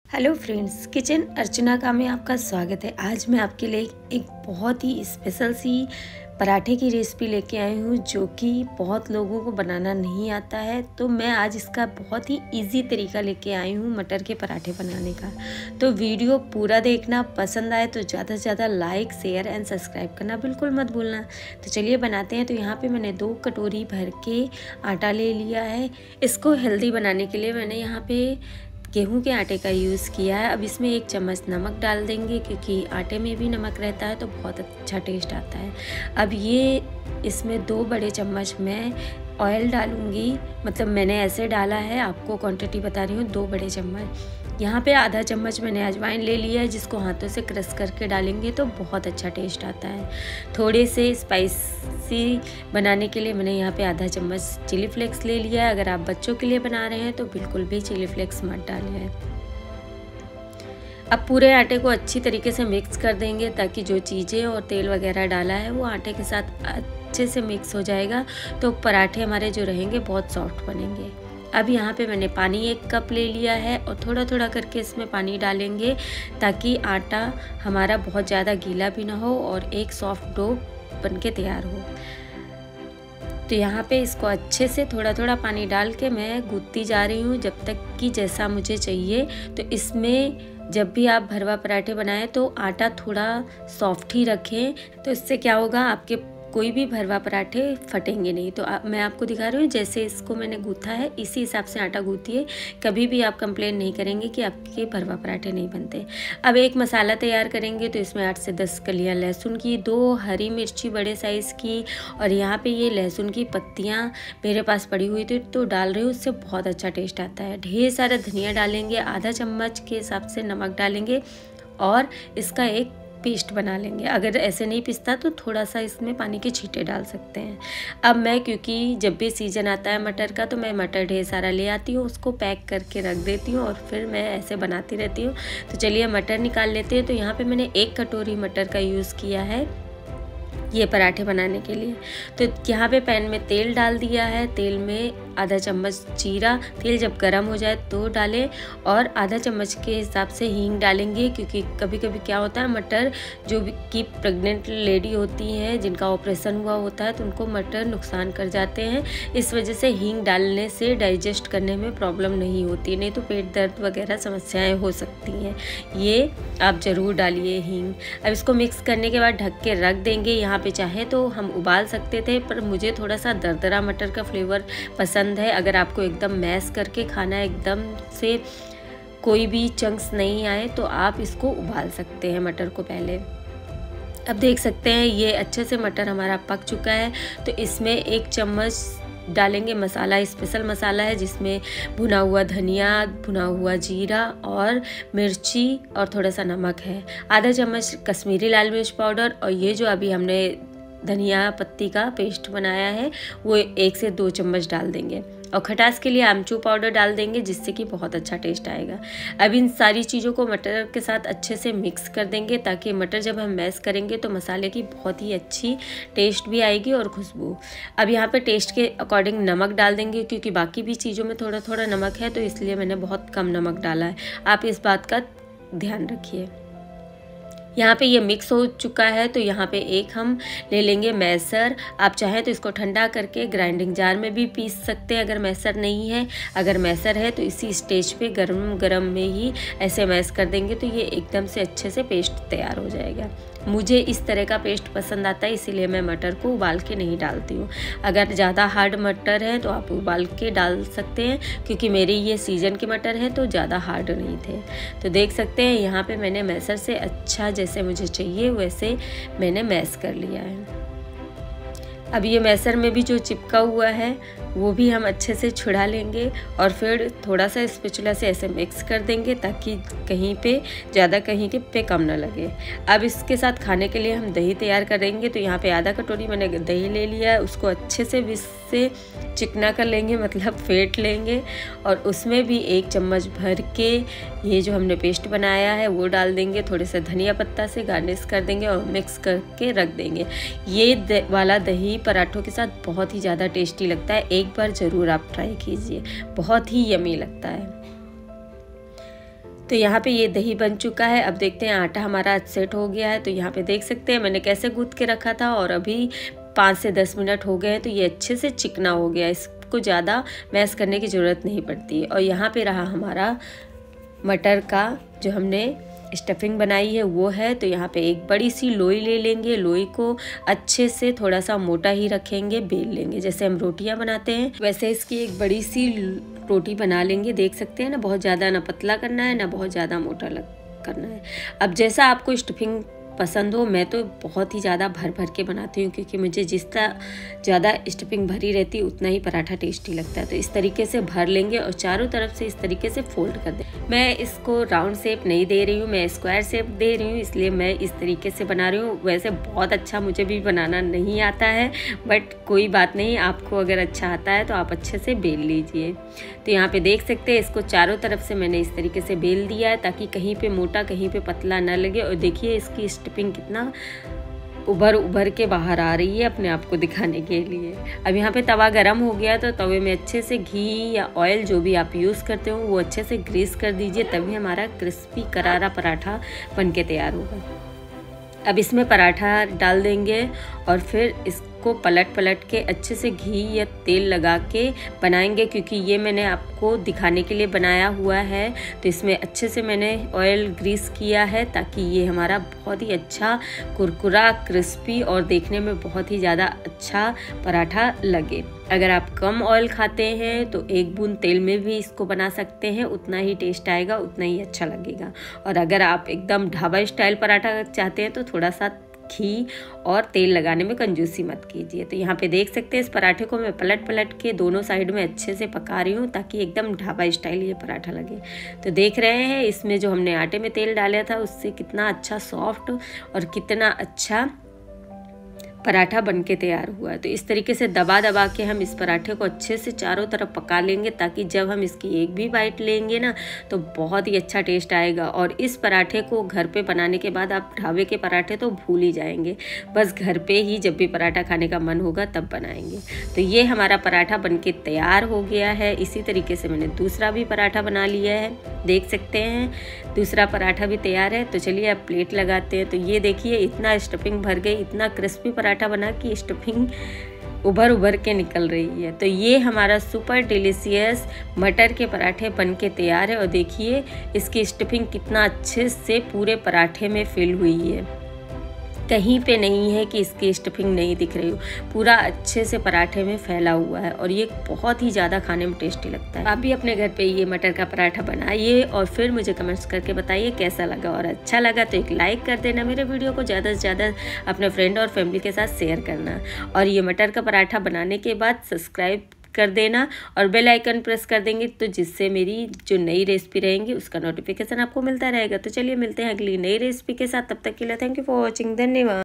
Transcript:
Hello friends, kitchen अर्चना का में आपका स्वागत है। आज मैं आपके लिए एक बहुत ही स्पेशल सी पराठे की रेसिपी लेके आई हूँ जो कि बहुत लोगों को बनाना नहीं आता है। तो मैं आज इसका बहुत ही इजी तरीका लेके आई हूँ मटर के पराठे बनाने का। तो वीडियो पूरा देखना, पसंद आए तो ज़्यादा से ज़्यादा लाइक, शेयर एंड सब्सक्राइब करना बिल्कुल मत भूलना। तो चलिए बनाते हैं। तो यहाँ पे मैंने 2 कटोरी भर के आटा ले लिया है। इसको हेल्दी बनाने के लिए मैंने यहाँ पे गेहूं के आटे का यूज़ किया है। अब इसमें 1 चम्मच नमक डाल देंगे क्योंकि आटे में भी नमक रहता है तो बहुत अच्छा टेस्ट आता है। अब ये इसमें 2 बड़े चम्मच मैं ऑयल डालूंगी, मतलब मैंने ऐसे डाला है, आपको क्वांटिटी बता रही हूँ, 2 बड़े चम्मच। यहाँ पे आधा चम्मच मैंने अजवाइन ले लिया है जिसको हाथों से क्रश करके डालेंगे तो बहुत अच्छा टेस्ट आता है। थोड़े से स्पाइसी बनाने के लिए मैंने यहाँ पे आधा चम्मच चिली फ्लेक्स ले लिया है। अगर आप बच्चों के लिए बना रहे हैं तो बिल्कुल भी चिली फ्लेक्स मत डालें। अब पूरे आटे को अच्छी तरीके से मिक्स कर देंगे ताकि जो चीज़ें और तेल वगैरह डाला है वो आटे के साथ अच्छे से मिक्स हो जाएगा, तो पराठे हमारे जो रहेंगे बहुत सॉफ्ट बनेंगे। अब यहाँ पे मैंने पानी 1 कप ले लिया है और थोड़ा थोड़ा करके इसमें पानी डालेंगे ताकि आटा हमारा बहुत ज़्यादा गीला भी ना हो और एक सॉफ्ट डो बनके तैयार हो। तो यहाँ पे इसको अच्छे से थोड़ा थोड़ा पानी डाल के मैं गूंथती जा रही हूँ जब तक कि जैसा मुझे चाहिए। तो इसमें जब भी आप भरवा पराठे बनाएं तो आटा थोड़ा सॉफ्ट ही रखें, तो इससे क्या होगा, आपके कोई भी भरवा पराठे फटेंगे नहीं। तो मैं आपको दिखा रही हूँ जैसे इसको मैंने गूंथा है इसी हिसाब से आटा गूंथिए। कभी भी आप कंप्लेन नहीं करेंगे कि आपके भरवा पराठे नहीं बनते। अब एक मसाला तैयार करेंगे। तो इसमें 8 से 10 कलियाँ लहसुन की, 2 हरी मिर्ची बड़े साइज़ की, और यहाँ पे ये लहसुन की पत्तियाँ मेरे पास पड़ी हुई थी तो डाल रही हूँ, उससे बहुत अच्छा टेस्ट आता है। ढेर सारा धनिया डालेंगे, आधा चम्मच के हिसाब से नमक डालेंगे और इसका एक पेस्ट बना लेंगे। अगर ऐसे नहीं पिसता तो थोड़ा सा इसमें पानी के छींटे डाल सकते हैं। अब मैं, क्योंकि जब भी सीज़न आता है मटर का, तो मैं मटर ढेर सारा ले आती हूँ, उसको पैक करके रख देती हूँ और फिर मैं ऐसे बनाती रहती हूँ। तो चलिए मटर निकाल लेते हैं। तो यहाँ पे मैंने 1 कटोरी मटर का यूज़ किया है ये पराठे बनाने के लिए। तो यहाँ पे पैन में तेल डाल दिया है। तेल में आधा चम्मच जीरा, तेल जब गर्म हो जाए तो डालें, और आधा चम्मच के हिसाब से हींग डालेंगे क्योंकि कभी कभी क्या होता है, मटर जो कि प्रेग्नेंट लेडी होती हैं जिनका ऑपरेशन हुआ होता है तो उनको मटर नुकसान कर जाते हैं। इस वजह से हींग डालने से डाइजेस्ट करने में प्रॉब्लम नहीं होती, नहीं तो पेट दर्द वगैरह समस्याएँ हो सकती हैं। ये आप ज़रूर डालिए हींग। अब इसको मिक्स करने के बाद ढक के रख देंगे। यहाँ पे चाहे तो हम उबाल सकते थे, पर मुझे थोड़ा सा दरदरा मटर का फ्लेवर पसंद है। अगर आपको एकदम मैश करके खाना है, एकदम से कोई भी चंक्स नहीं आए, तो आप इसको उबाल सकते हैं मटर को पहले। अब देख सकते हैं ये अच्छे से मटर हमारा पक चुका है। तो इसमें 1 चम्मच डालेंगे मसाला, स्पेशल मसाला है जिसमें भुना हुआ धनिया, भुना हुआ जीरा और मिर्ची और थोड़ा सा नमक है। आधा चम्मच कश्मीरी लाल मिर्च पाउडर, और ये जो अभी हमने धनिया पत्ती का पेस्ट बनाया है वो 1 से 2 चम्मच डाल देंगे, और खटास के लिए आमचूर पाउडर डाल देंगे जिससे कि बहुत अच्छा टेस्ट आएगा। अब इन सारी चीज़ों को मटर के साथ अच्छे से मिक्स कर देंगे ताकि मटर जब हम मैश करेंगे तो मसाले की बहुत ही अच्छी टेस्ट भी आएगी और खुशबू। अब यहाँ पे टेस्ट के अकॉर्डिंग नमक डाल देंगे क्योंकि बाकी भी चीज़ों में थोड़ा थोड़ा नमक है, तो इसलिए मैंने बहुत कम नमक डाला है। आप इस बात का ध्यान रखिए। यहाँ पे ये मिक्स हो चुका है। तो यहाँ पे एक हम ले लेंगे मैसर। आप चाहें तो इसको ठंडा करके ग्राइंडिंग जार में भी पीस सकते हैं अगर मैसर नहीं है। अगर मैसर है तो इसी स्टेज पे गरम गरम में ही ऐसे मैश कर देंगे तो ये एकदम से अच्छे से पेस्ट तैयार हो जाएगा। मुझे इस तरह का पेस्ट पसंद आता है, इसीलिए मैं मटर को उबाल के नहीं डालती हूँ। अगर ज़्यादा हार्ड मटर है तो आप उबाल के डाल सकते हैं, क्योंकि मेरे ये सीजन के मटर हैं तो ज़्यादा हार्ड नहीं थे। तो देख सकते हैं यहाँ पे मैंने मैसर से अच्छा जैसे मुझे चाहिए वैसे मैंने मैश कर लिया है। अब ये मैसर में भी जो चिपका हुआ है वो भी हम अच्छे से छुड़ा लेंगे और फिर थोड़ा सा स्पैचुला से ऐसे मिक्स कर देंगे ताकि कहीं पे ज़्यादा कहीं के पे कम ना लगे। अब इसके साथ खाने के लिए हम दही तैयार करेंगे। तो यहाँ पे आधा कटोरी मैंने दही ले लिया है, उसको अच्छे से विस्क से चिकना कर लेंगे, मतलब फेंट लेंगे, और उसमें भी 1 चम्मच भर के ये जो हमने पेस्ट बनाया है वो डाल देंगे। थोड़े से धनिया पत्ता से गार्निश कर देंगे और मिक्स करके रख देंगे। ये वाला दही पराठों के साथ बहुत ही ज़्यादा टेस्टी लगता है, एक बार ज़रूर आप ट्राई कीजिए, बहुत ही यमी लगता है। तो यहाँ पे ये दही बन चुका है। अब देखते हैं आटा हमारा सेट हो गया है। तो यहाँ पे देख सकते हैं मैंने कैसे गूंथ के रखा था और अभी 5 से 10 मिनट हो गए हैं तो ये अच्छे से चिकना हो गया। इसको ज़्यादा मैश करने की ज़रूरत नहीं पड़ती है। और यहाँ पे रहा हमारा मटर का जो हमने स्टफिंग बनाई है वो है। तो यहाँ पे एक बड़ी सी लोई ले लेंगे। लोई को अच्छे से थोड़ा सा मोटा ही रखेंगे, बेल लेंगे जैसे हम रोटियां बनाते हैं वैसे इसकी एक बड़ी सी रोटी बना लेंगे। देख सकते हैं ना, बहुत ज़्यादा ना पतला करना है ना बहुत ज़्यादा मोटा करना है। अब जैसा आपको स्टफिंग पसंद हो, मैं तो बहुत ही ज़्यादा भर भर के बनाती हूँ क्योंकि मुझे जितना ज़्यादा स्टफिंग भरी रहती है उतना ही पराठा टेस्टी लगता है। तो इस तरीके से भर लेंगे और चारों तरफ से इस तरीके से फोल्ड कर दें। मैं इसको राउंड शेप नहीं दे रही हूँ, मैं स्क्वायर शेप दे रही हूँ, इसलिए मैं इस तरीके से बना रही हूँ। वैसे बहुत अच्छा मुझे भी बनाना नहीं आता है, बट कोई बात नहीं, आपको अगर अच्छा आता है तो आप अच्छे से बेल लीजिए। तो यहाँ पे देख सकते हैं इसको चारों तरफ से मैंने इस तरीके से बेल दिया है ताकि कहीं पे मोटा कहीं पे पतला ना लगे। और देखिए इसकी स्टफिंग कितना उभर के बाहर आ रही है अपने आप को दिखाने के लिए। अब यहाँ पे तवा गरम हो गया तो तवे में अच्छे से घी या ऑयल जो भी आप यूज़ करते हो वो अच्छे से ग्रीस कर दीजिए, तभी हमारा क्रिस्पी करारा पराठा बनके तैयार होगा। अब इसमें पराठा डाल देंगे और फिर इसको पलट के अच्छे से घी या तेल लगा के बनाएंगे, क्योंकि ये मैंने आपको दिखाने के लिए बनाया हुआ है। तो इसमें अच्छे से मैंने ऑयल ग्रीस किया है ताकि ये हमारा बहुत ही अच्छा कुरकुरा क्रिस्पी और देखने में बहुत ही ज़्यादा अच्छा पराठा लगे। अगर आप कम ऑयल खाते हैं तो 1 बूंद तेल में भी इसको बना सकते हैं, उतना ही टेस्ट आएगा, उतना ही अच्छा लगेगा। और अगर आप एकदम ढाबा स्टाइल पराठा चाहते हैं तो थोड़ा सा घी और तेल लगाने में कंजूसी मत कीजिए। तो यहाँ पे देख सकते हैं इस पराठे को मैं पलट के दोनों साइड में अच्छे से पका रही हूँ ताकि एकदम ढाबा स्टाइल ये पराठा लगे। तो देख रहे हैं इसमें जो हमने आटे में तेल डाला था उससे कितना अच्छा सॉफ्ट और कितना अच्छा पराठा बनके तैयार हुआ है। तो इस तरीके से दबा के हम इस पराठे को अच्छे से चारों तरफ पका लेंगे ताकि जब हम इसकी एक भी बाइट लेंगे ना तो बहुत ही अच्छा टेस्ट आएगा। और इस पराठे को घर पे बनाने के बाद आप ढाबे के पराठे तो भूल ही जाएंगे, बस घर पे ही जब भी पराठा खाने का मन होगा तब बनाएंगे। तो ये हमारा पराठा बनके तैयार हो गया है। इसी तरीके से मैंने दूसरा भी पराठा बना लिया है, देख सकते हैं दूसरा पराठा भी तैयार है। तो चलिए अब प्लेट लगाते हैं। तो ये देखिए इतना स्टफिंग भर गई, इतना क्रिस्पी पराठा बना कि स्टफिंग उभर के निकल रही है। तो ये हमारा सुपर डिलीशियस मटर के पराठे बनके तैयार है। और देखिए इसकी स्टफिंग कितना अच्छे से पूरे पराठे में फिल हुई है, कहीं पे नहीं है कि इसकी स्टफिंग नहीं दिख रही हो, पूरा अच्छे से पराठे में फैला हुआ है और ये बहुत ही ज़्यादा खाने में टेस्टी लगता है। आप भी अपने घर पे ये मटर का पराठा बनाइए और फिर मुझे कमेंट्स करके बताइए कैसा लगा। और अच्छा लगा तो एक लाइक कर देना, मेरे वीडियो को ज़्यादा से ज़्यादा अपने फ्रेंड और फैमिली के साथ शेयर करना। और ये मटर का पराठा बनाने के बाद सब्सक्राइब कर देना और बेल आइकन प्रेस कर देंगे तो जिससे मेरी जो नई रेसिपी रहेंगी उसका नोटिफिकेशन आपको मिलता रहेगा। तो चलिए मिलते हैं अगली नई रेसिपी के साथ, तब तक के लिए थैंक यू फॉर वॉचिंग, धन्यवाद।